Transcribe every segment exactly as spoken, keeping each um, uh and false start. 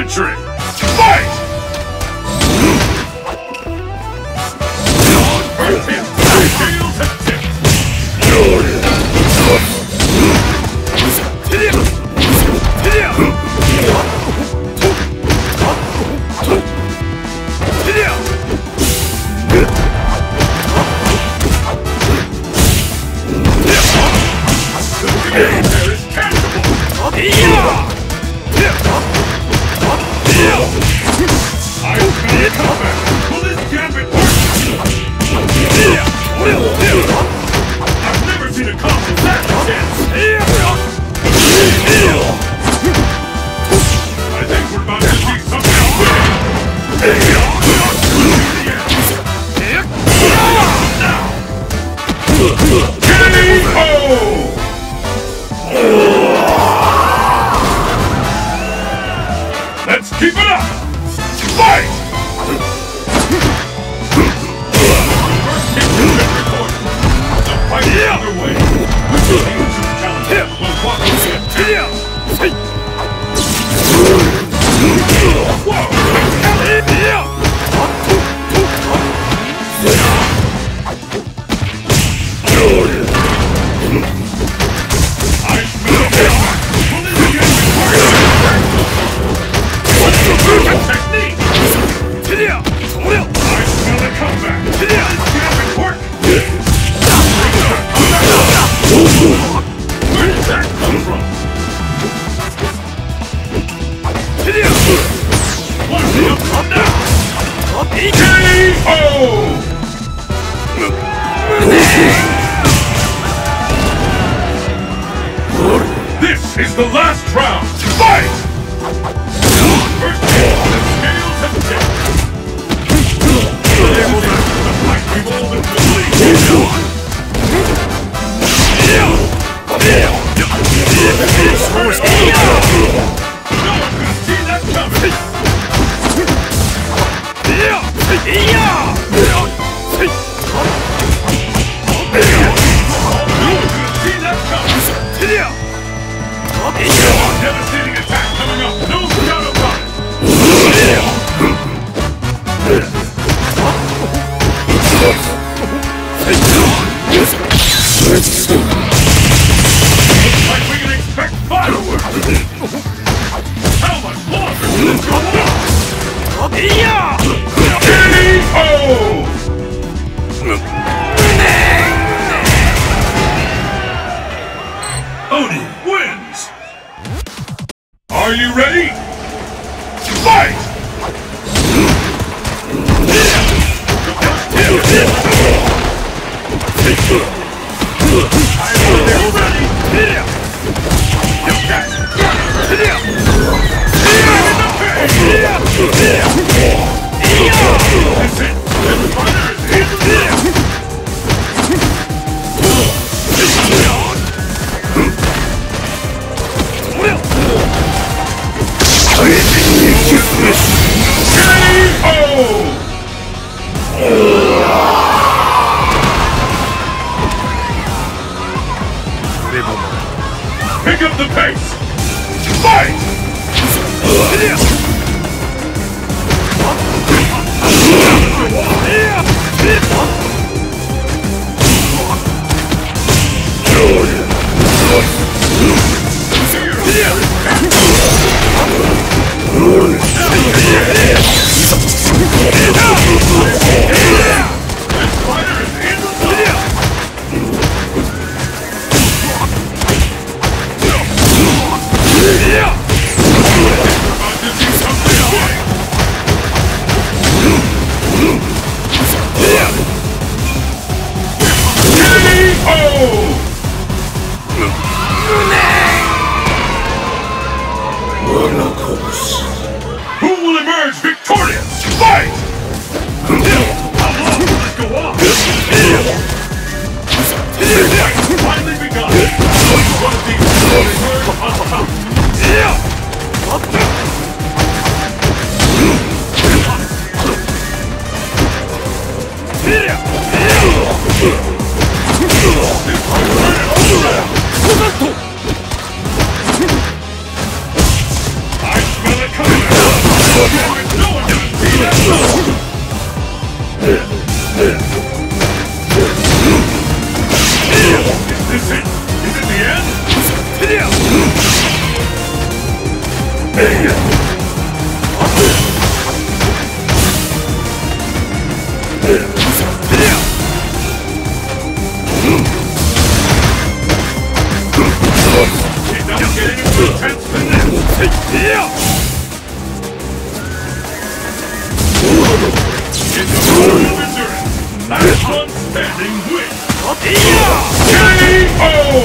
century! Fight! First hit, tails and tips! There is tangible! I smell a comeback! Will this gambit work? I've never seen a combo that intense! I think we're about to see something big! K O! Let's keep it up! Fight! First hit has been recorded. The fight is underway. The ancient challenger will walk away at ten. Whoa! I smell it! Will this again technique! I smell a comeback! This gambit work! Where did that come from? What's the outcome now? K O! This is the last round! Fight! First hit, the scales have tipped. The fight we've all been believing. No one could see that coming. Devastating attack coming up, no doubt about it! Looks like we can expect fireworks! How much longer will this go on? K O! Oni wins! Are you ready? Fight! Pick up the pace! Fight! Who will emerge victorious? Fight! How long will this go on? This fight has finally begun. Which one of these will emerge on top? I smell it coming! Not getting into intense fitness. It's a battle of endurance. Last one standing wins. K O!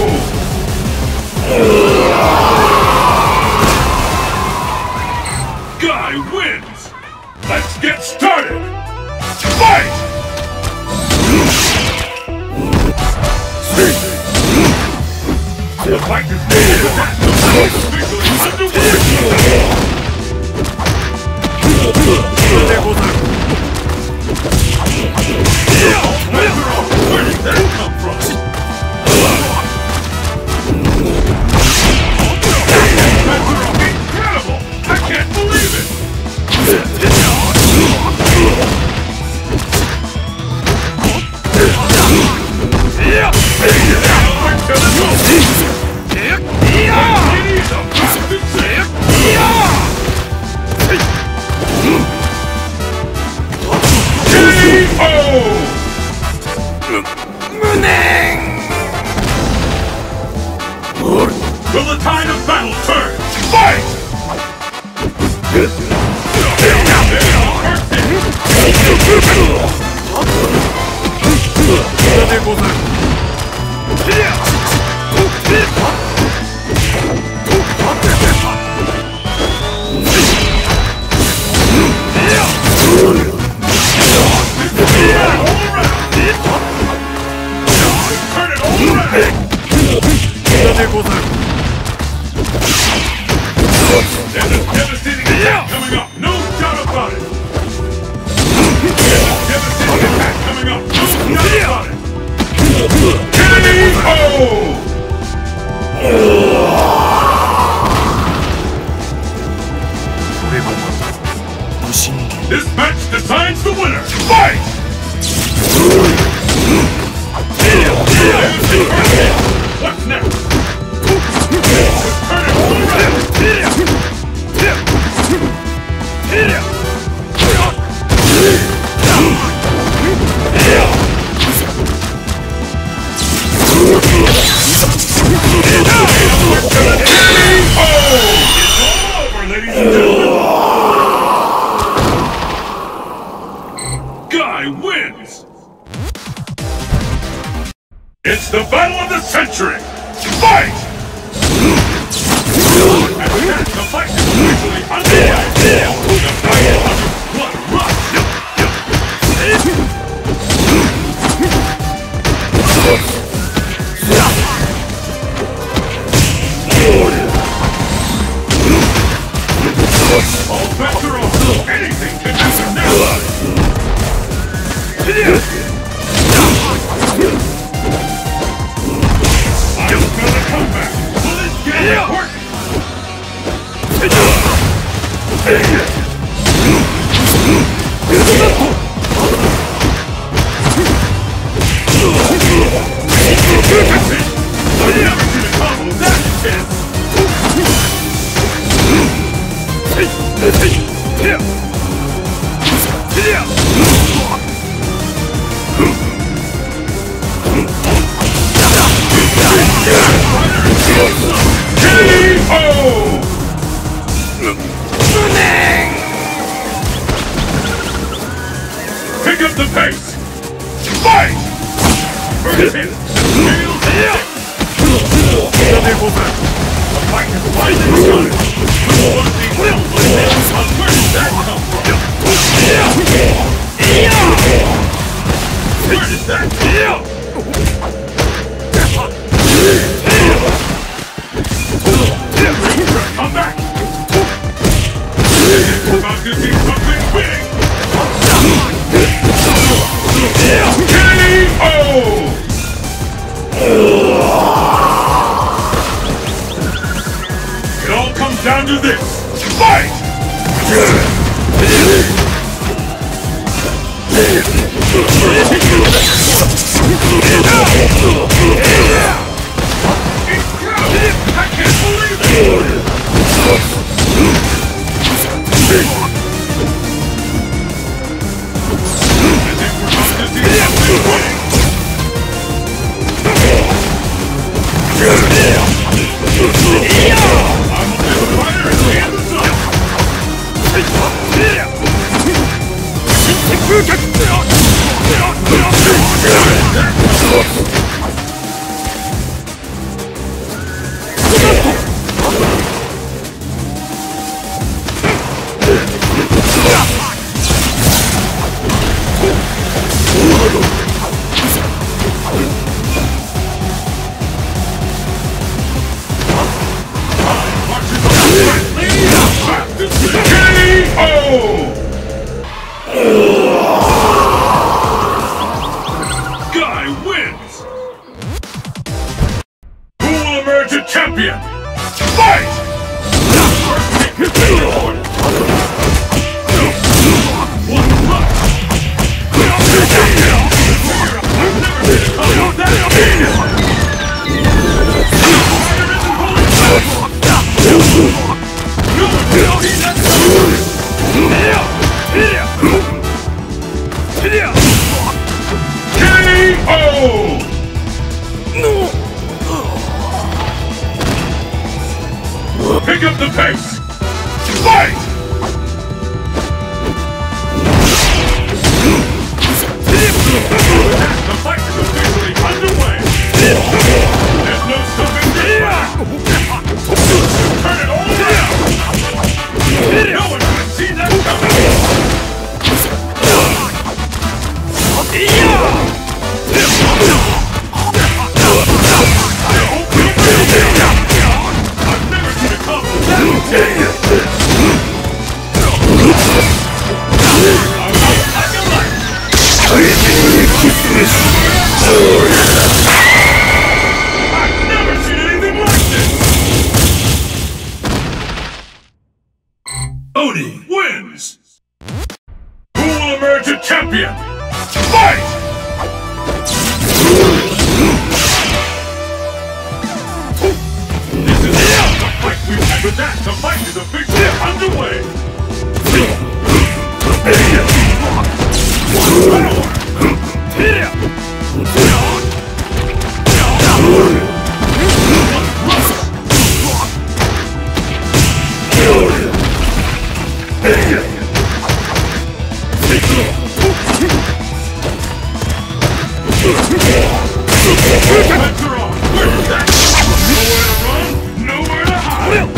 Guy wins! Let's get started! Fight! The fight is made that the fight is officially underway! Where did that come from? Incredible! I can't believe it! Will the tide of battle turn? Fight! Turn it all around! There's a devastating attack coming up, no doubt about it! There's a devastating attack coming up, no doubt about it! K O! This match decides the winner! Fight! What's next? Turn it all around! Guy wins! It's the battle of the century! Fight! The fight is officially underway! The battle of blood rush! All bets are off! Anything can happen now! I'm gonna come back! Will this get important? I've never seen a combo that intense! K O! Pick up the pace! Fight! First hit! Nails hit! The fight is finally started! One of these little players, where did that come from? Where did that come from? Come back! It's about to be something big! K O! It all comes down to this! Fight! I can't believe it! As if we're Champion! Fight! K O! Pick up the pace! Fight! The fight is officially underway! There's no stopping this fight! Turn it all around! No one could see that coming! I've never seen anything like this! Oni wins! Who will emerge a champion? Fight! This is the fight we've had with that. The fight is officially underway! Nowhere to hide!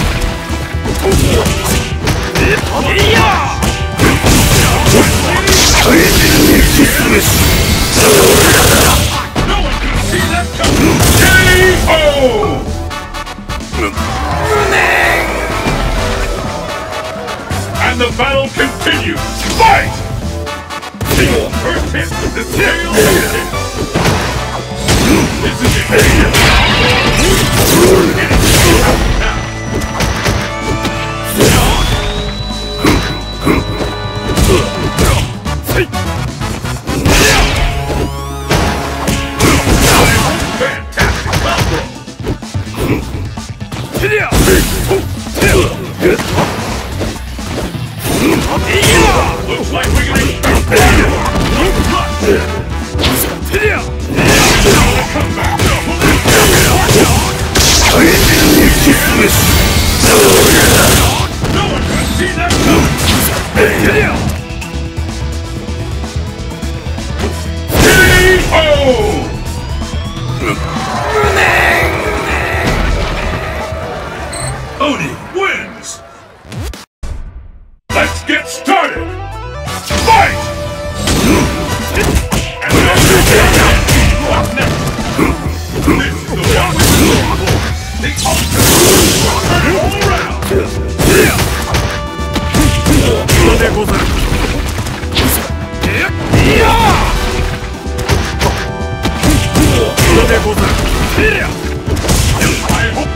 And the battle continues! Fight! First hit with the tail hit. This is it. Fantastic combo! Looks like we can expect no one can see that coming! K O! Oni wins! Let's get started! Fight! And what's next? This is the one we've been looking for! The ultimate! Turn it all around! I hope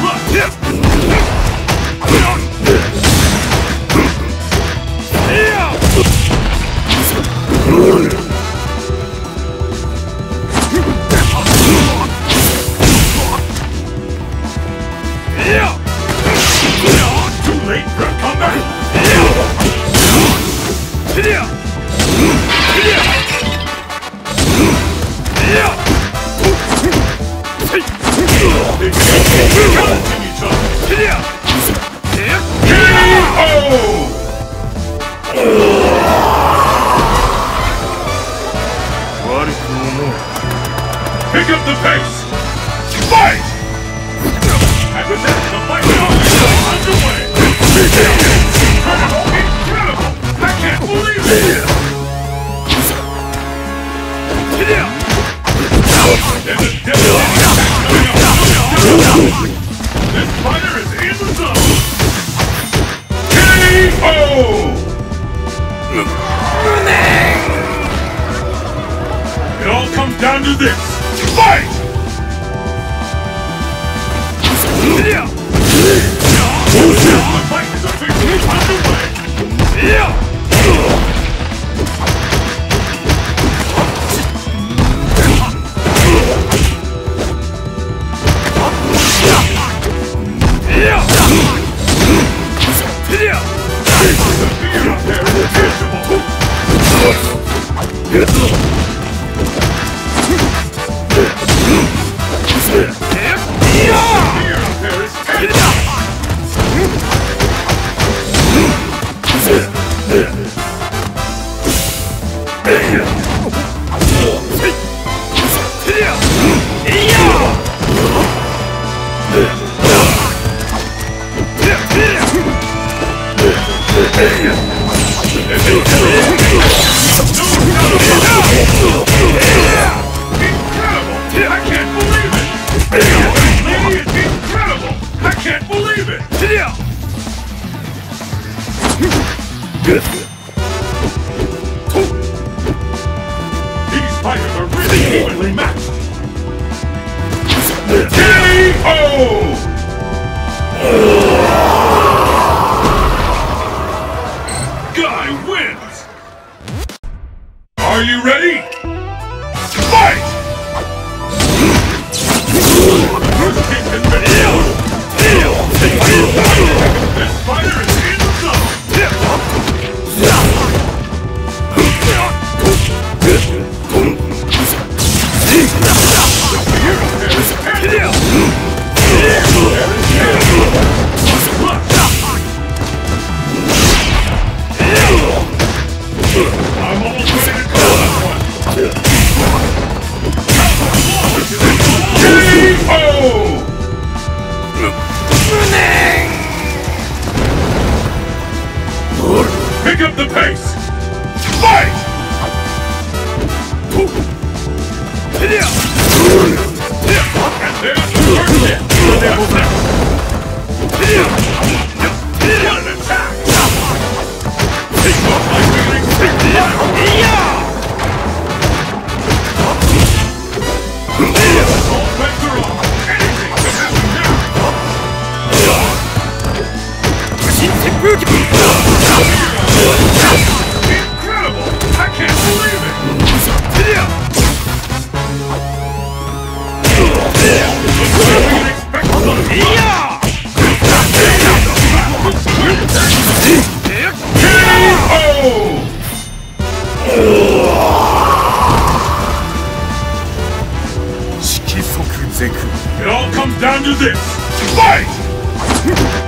too late for a comeback! K O! Pick up the pace! Fight! And with that, the fight is underway! Incredible! Incredible! I can't believe it! There's a devastating attack coming up! This fighter is in the zone! K O! It all comes down to this! Fight! The fight is officially underway! The fear up there is tangible! Fear up there is tangible! Incredible! I can't believe it! Lady, it's incredible! I can't believe it! These fighters are really evenly matched! K O! Guy wins! Are you ready? Fight! First kick has been killed! This fighter is in the zone! I'm almost ready to call that one! K O! Pick up the pace! Fight! And there's the first hit! What an attack! It looks like we can expect the battle! All bets are off! Anything can happen now! Incredible! I can't believe it! It all comes down to this! Fight!